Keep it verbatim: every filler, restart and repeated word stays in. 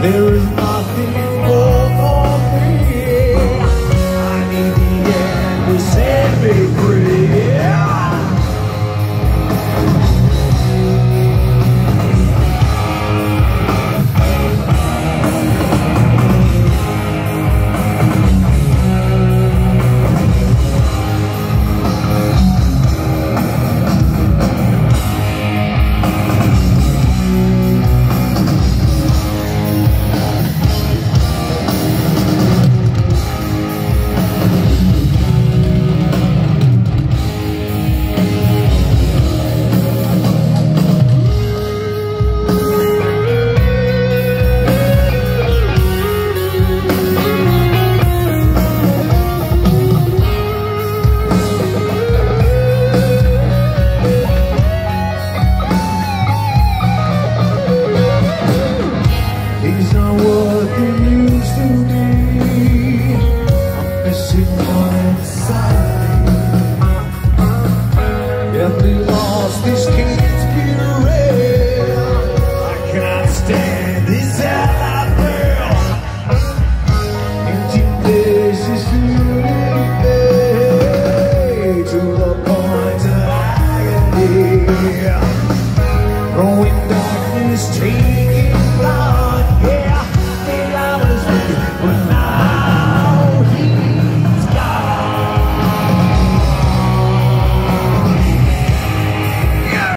There is nothing more for me. I need the end to set me free. He's not what he used to be. I'm missing one inside me. If we lost these kids get real, I cannot stand this out there. Empty places to live to the point of agony. Growing darkness,